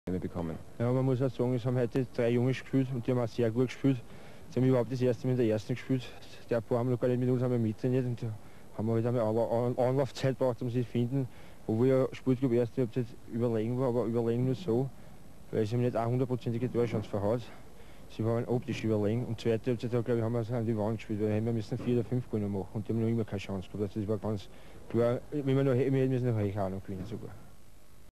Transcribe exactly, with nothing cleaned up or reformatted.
bekommen. Ja, man muss auch sagen, es haben heute drei Jungs gespielt und die haben auch sehr gut gespielt. Sie haben überhaupt das erste Mal in der ersten gespielt. Der paar haben noch gar nicht mit uns haben mittrainiert und haben wir halt einmal Anlaufzeit gebraucht, um sie zu finden. Obwohl ja Sportclub erste Halbzeit überlegen war, aber überlegen nur so, weil sie haben nicht eine hundertprozentige Torchance verhaut. Sie waren optisch überlegen und zweite Halbzeit, glaube ich, haben wir es an die Wand gespielt, weil wir müssen vier oder fünf Gole machen und die haben noch immer keine Chance gehabt. Also das war ganz klar, wenn wir noch, wir müssen noch Heichhauen gewinnen sogar.